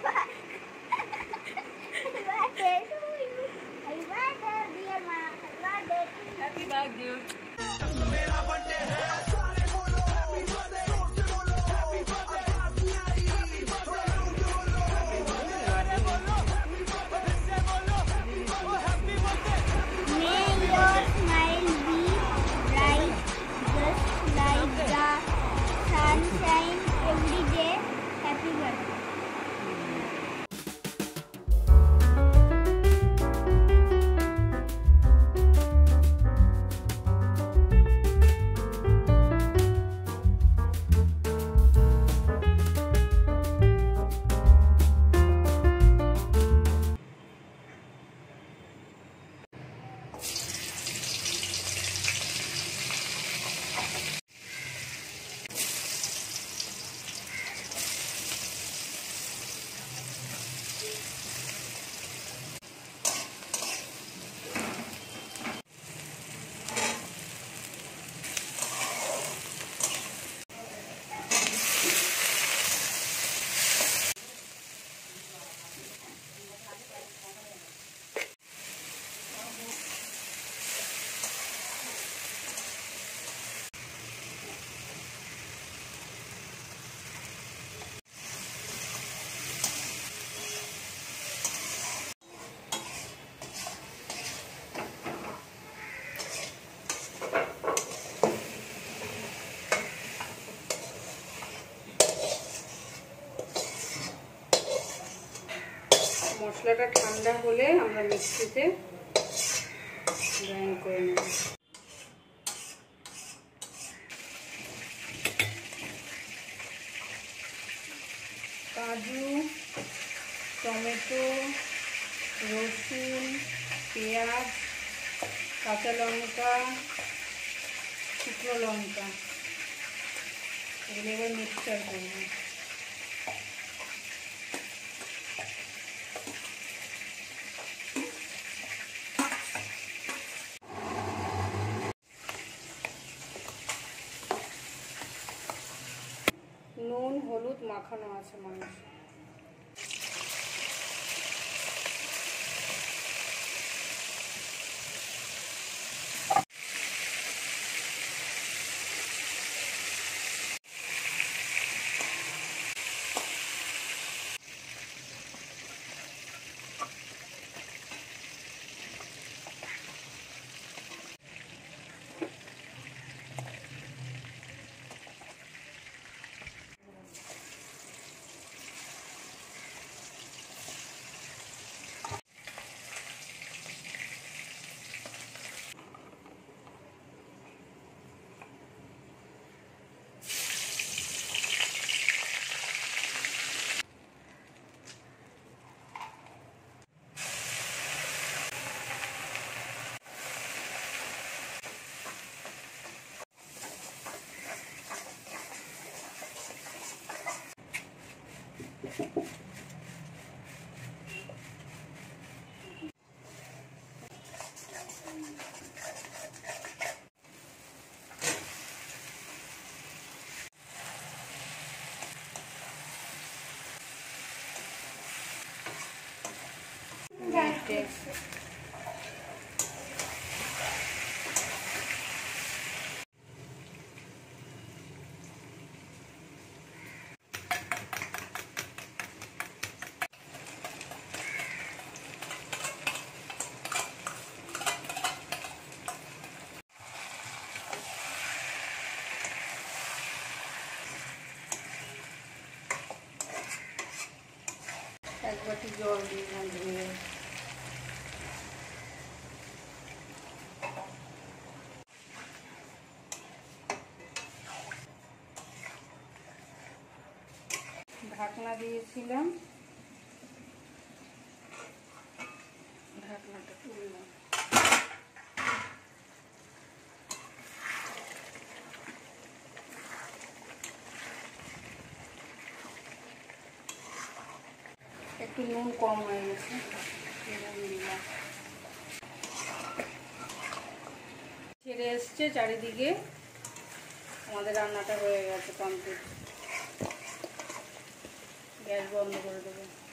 Happy birthday. Sunshine every day. Happy birthday. মশলাটা ঠান্ডা হলে আমরা মিক্সিতে গ্রাইন্ড করে নেব। কাজু, টমেটো, রসুন, পেঁয়াজ, কাঁচা লঙ্কা, শুকনো লঙ্কা এগুলো এবার মিক্সচার করব। নুন হলুদ মাখানো আছে মাংস। এক বাটি জল দিলাম ধুয়ে। ঢাকনা দিয়েছিলাম, ঢাকনাটা তুললাম। একটু নুন কম হয়ে গেছে, ছেড়ে এসছে চারিদিকে। আমাদের রান্নাটা হয়ে গেছে কমপ্লিট। গ্যাস বন্ধ করে দেবো।